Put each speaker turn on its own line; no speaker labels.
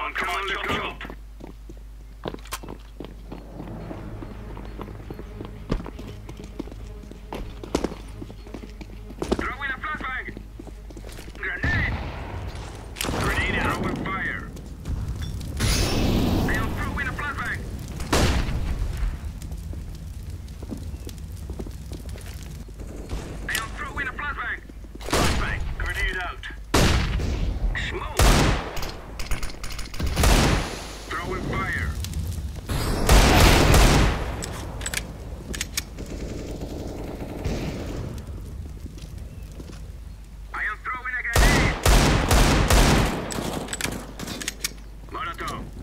on, come on, chop, chop. Throw in a flashbang. Grenade. Grenade out. Throw fire. I'll throw in a flashbang. I'll throw in a flashbang. Flashbang. Grenade out. Smoke. Throwing fire. I am throwing a grenade. Molotov.